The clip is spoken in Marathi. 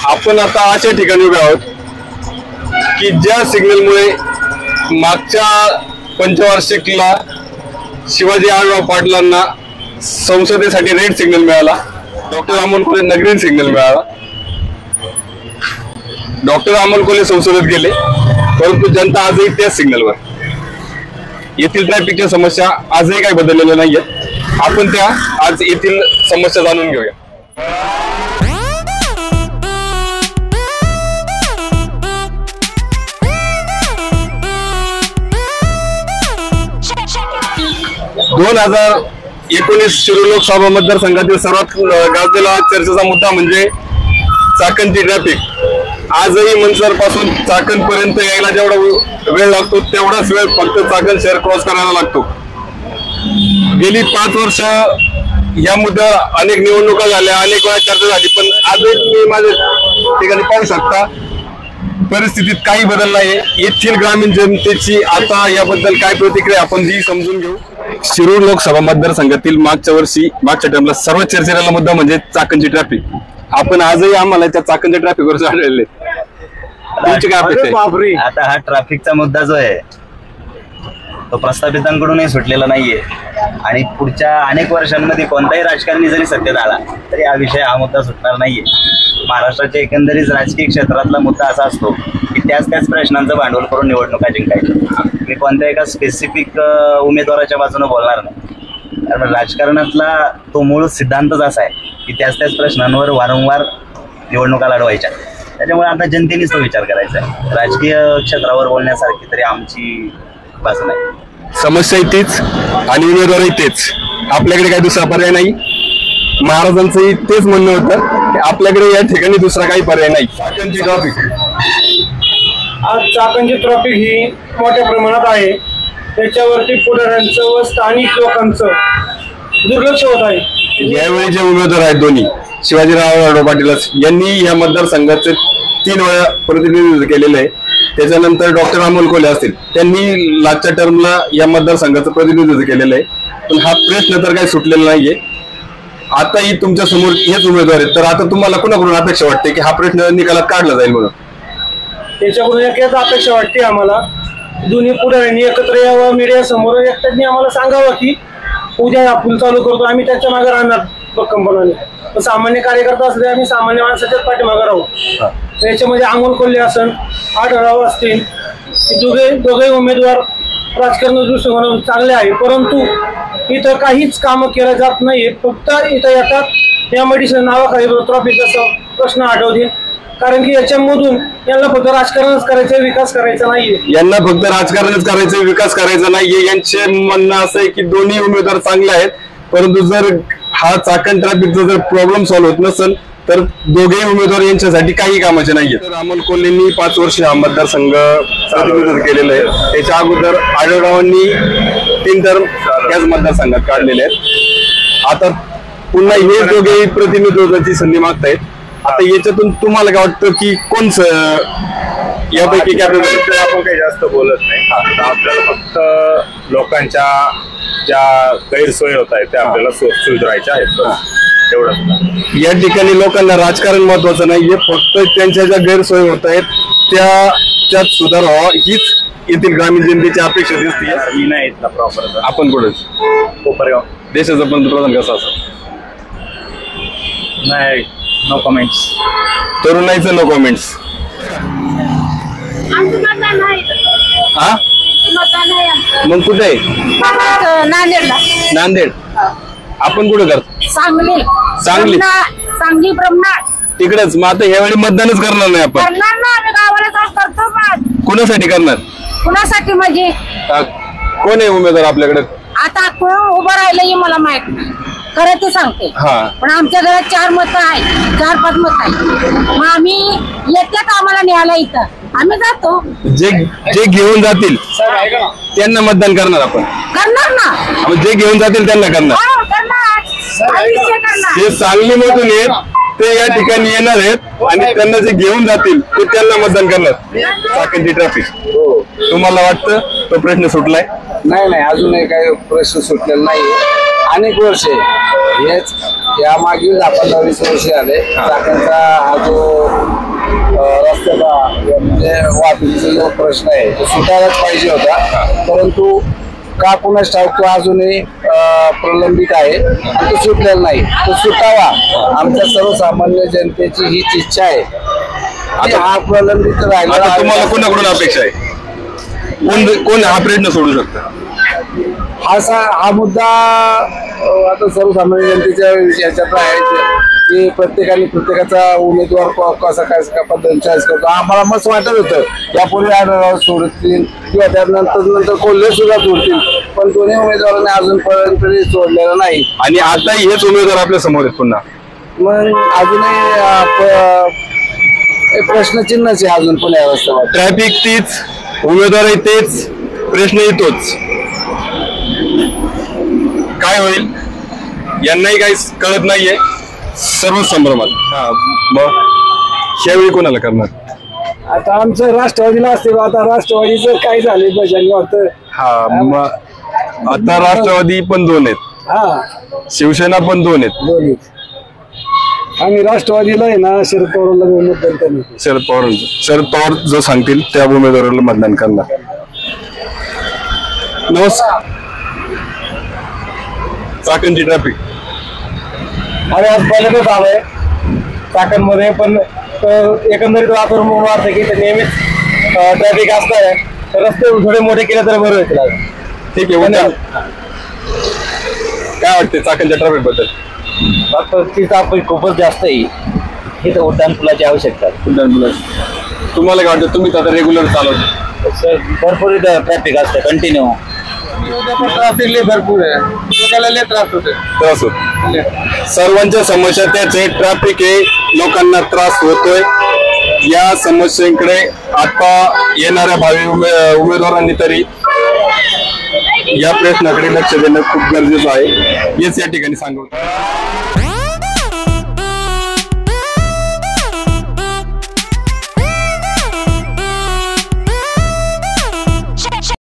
आपण आता अशा ठिकाणी उभे आहोत की ज्या सिग्नलमुळे मागच्या पंचवार्षिकला शिवाजी आढळराव पाटलांना संसदेसाठी रेड सिग्नल मिळाला, डॉक्टर अमोल कोल्हेंना ग्रीन सिग्नल मिळाला. डॉक्टर अमोल कोल्हे संसदेत गेले, परंतु जनता आजही त्याच सिग्नलवर. येथील ट्रॅफिकच्या समस्या आजही काही बदललेल्या नाहीयेत. आपण त्या आज येथील समस्या जाणून घेऊया. दोन 2019 शिरूर लोकसभा मतदारसंघातील सर्वात गाजलेला चर्चेचा मुद्दा म्हणजे चाकणची ट्रॅफिक. आजही मनसर पासून चाकण पर्यंत यायला जेवढा वेळ लागतो तेवढाच वेळ फक्त चाकण शहर क्रॉस करायला लागतो. गेली 5 वर्ष या मुद्द्यावर अनेक निवडणुका झाल्या, अनेक वेळा चर्चा झाली, पण आजही तुम्ही माझ्या ठिकाणी पाहू शकता परिस्थितीत काही बदल नाही. येथील ग्रामीण जनतेची आता याबद्दल काय प्रतिक्रिया आपण जी समजून घेऊ. शिरूर लोकसभा मतदारसंघातील मागच्या टर्मला सर्वात चर्चेला मुद्दा म्हणजे चाकणची ट्रॅफिक. आपण आजही आम्हाला त्या चाकणच्या ट्रॅफिकवर आढळले. तुमची काय अपेक्षा आहे? आता हा ट्रॅफिकचा मुद्दा जो आहे तो प्रस्थापितांकडूनही सुटलेला नाहीये आणि पुढच्या अनेक वर्षांमध्ये कोणताही राजकारणी जरी सत्तेत आला तरी हा मुद्दा सुटणार नाहीये. महाराष्ट्राच्या एकंदरीत राजकीय क्षेत्रातला मुद्दा असा असतो की त्याच प्रश्नांचं भांडवल करून निवडणुका जिंकायच्या. मी कोणत्या एका स्पेसिफिक उमेदवाराच्या बाजूने बोलणार नाही, कारण राजकारणातला तो मूळ सिद्धांतच असा आहे की त्याच प्रश्नांवर वारंवार निवडणुका लढवायच्या. त्याच्यामुळे आता जनतेनेच तो विचार करायचा आहे. राजकीय क्षेत्रावर बोलण्यासारखी तरी आमची बाजू नाही. समस्या तीच आणि उमेदवारही तेच. आपल्याकडे काही दुसरा पर्याय नाही. महाराजांचंही तेच म्हणणं होतं की आपल्याकडे या ठिकाणी दुसरा काही पर्याय नाही. चाकणची ट्रॉफिक आज चाकणची ट्रॉफिक ही मोठ्या प्रमाणात आहे. त्याच्यावरती पुढाऱ्यांचं व स्थानिक लोकांचं दुर्लक्ष होत आहे. यावेळी जे उमेदवार आहेत दोन्ही शिवाजीराव पाटील यांनी या मतदारसंघाचे 3 वेळा प्रतिनिधित्व केलेलं आहे. त्याच्यानंतर डॉक्टर अमोल कोल्हे असतील, त्यांनी लास्टच्या टर्मला या मतदारसंघाचं प्रतिनिधित्व केलेलं आहे. पण हा प्रश्न तर काही सुटलेला नाहीये. आताही तुमच्या समोर हेच उमेदवार आहेत, तर आता तुम्हाला कुणाकडून अपेक्षा वाटते की हा प्रश्न निकालात काढला जाईल म्हणून? त्याच्याकडून एकच अपेक्षा वाटते आम्हाला, दोन्ही पुढाऱ्यांनी एकत्र यावं, मीडिया समोर एकट्याने आम्हाला सांगावं की उद्या आपण चालू करतो, आम्ही त्याच्या मागे राहणार भक्कमपणाने. सामान्य कार्यकर्ता असले आम्ही सामान्य माणसाच्याच पाठीमागे राहू. याच्यामध्ये अमोल कोल्हे असेल, आढळराव असतील, दोघे उमेदवार राजकारण दृष्टिकोन चांगले आहे, परंतु इथं काहीच कामं केलं जात नाही. फक्त इथं येतात या मेडिसिन नावाखाली ट्रॉफिकचा प्रश्न आठवतील, कारण की याच्यामधून यांना फक्त राजकारणच करायचं, विकास करायचा नाहीये. यांना फक्त राजकारणच करायचं, विकास करायचा नाहीये. यांचे म्हणणं असं आहे की दोन्ही उमेदवार चांगले आहेत, परंतु जर हा चाकण ट्रॅफिकचा जर प्रॉब्लेम सॉल्व्ह होत नसेल तर दोघेही उमेदवार यांच्यासाठी काही कामाचे नाहीये. तर अमोल कोल्हेंनी 5 वर्ष हा मतदारसंघ प्रतिनिधित्व केलेलं आहे. त्याच्या अगोदर आढळरावांनी 3 टर्म याच मतदारसंघात काढलेले आहेत. आता पुन्हा हे दोघेही प्रतिनिधित्वाची संधी मागतायत. आता याच्यातून तुम्हाला काय वाटतं की कोण यापैकी काय? आपण काही जास्त बोलत नाही. आपल्याला फक्त लोकांच्या ज्या गैरसोयी होत आहेत त्या आपल्याला सुधारायच्या आहेत, एवढंच. या ठिकाणी लोकांना राजकारण महत्वाचं नाहीये, फक्त त्यांच्या ज्या गैरसोयी होत आहेत त्याच्यात सुधार व्हावा हीच येथील ग्रामीण जनतेची अपेक्षा दिसते. ही नाही इथला प्रॉपर. आपण कुठेच कोपरगाव. देशाचा पंतप्रधान कसा असं नाही. No comments. तरुणाईचं नो कमेंट्स. हा मग कुठे आहे? नांदेड. आपण कुठे करतो? सांगली. तिकडेच. मग आता ह्यावेळी मतदानच करणार नाही आपण? कुणासाठी करणार? कुणासाठी म्हणजे कोण आहे उमेदवार आपल्याकडे? आता कोण उभं राहिलं मला माहित नाही, खरं ते सांगते. पण आमच्या घरात 4 मतं आहे, 4-5 मत आहे. मग आम्ही येतात आम्हाला न्यायला इथं, आम्ही जातो. जे घेऊन जातील त्यांना मतदान करणार आपण? करणार ना. जे घेऊन जातील त्यांना करणार. जे सांगलीमधून आहेत ते या ठिकाणी येणार आहेत आणि त्यांना जे घेऊन जातील ते त्यांना मतदान करणार. चाकणची ट्रॅफिक तुम्हाला वाटतं तो प्रश्न सुटलाय? नाही, अजूनही काही प्रश्न सुटलेला नाही. अनेक वर्षे हेच या मागील 15-20 वर्षे आले चाकणचा हा जो रस्त्याचा म्हणजे वाहतुकीचा जो प्रश्न आहे तो सुटायलाच पाहिजे होता, परंतु का कुणाच ठाऊक तो अजूनही प्रलंबित आहे, तो सुटलेला नाही. तो सुटावा आमच्या सर्वसामान्य जनतेची हीच इच्छा आहे. आणि हा प्रलंबित राहिला. आता तुम्हाला कोणाकडून अपेक्षा आहे? कोण हा प्रश्न सोडू शकतं? हा मुद्दा आता सर्वसामान्य जनतेच्या याच्यात आहे की प्रत्येकाने प्रत्येकाचा उमेदवार कसा काय पद्धतीने चॉईस करतो. आम्हाला मस्त वाटत होतं यापूर्वी आढळराव सोडतील किंवा त्यानंतर कोल्हे सुद्धा सोडतील, पण दोन्ही उमेदवारांनी अजूनपर्यंत सोडलेलं नाही. आणि आता हेच उमेदवार आपल्या समोर आहेत पुन्हा. मग अजूनही प्रश्नचिन्हच आहे अजून पण या रस्त्यावर. ट्रॅफिक तीच, उमेदवारही तेच, प्रश्नही तोच. काय होईल यांनाही काही कळत नाहीये. सर्व संभ्रमात. मग यावेळी कोणाला करणार? आता आमचं राष्ट्रवादीला असते, आता राष्ट्रवादीचं काय झाले भजन वाटतं. हा, मग आता राष्ट्रवादी पण 2 आहेत, हा शिवसेना पण 2 आहेत. दोन्ही आम्ही राष्ट्रवादीला आहे ना शरद पवारला मतदान करणार. शरद पवार जो सांगतील त्या उमेदवाराला मतदान करणार. नमस्कार. चाकणची ट्रॅफिक आणि आज पहिल्यांदाच आलोय चाकणमध्ये, पण एकंदरीत वातावरण वाटतं की नेहमीच ट्रॅफिक असणार, तर रस्ते थोडे मोठे केले तर बरं होईल. ठीक आहे. काय वाटते चाकणच्या ट्रॅफिक बद्दल? ट्रॅफिक खूपच जास्त आहे. इथं उड्डाण पुलाची आवश्यकता आहे. तुम्हाला काय वाटतं? तुम्ही आता रेग्युलर चालवता. सर भरपूर इथं ट्रॅफिक असतं कंटिन्यू. ट्रॅफिक भरपूर आहे, लोकांना त्रास होते. त्रास होतो. सर्वांच्या समस्या त्याच आहे. ट्रॅफिक आहे, लोकांना त्रास होतोय. या समस्येकडे आता येणाऱ्या भावी उमेदवारांनी तरी या प्रश्नाकडे लक्ष देणं खूप गरजेचं आहे. हेच या ठिकाणी सांगू.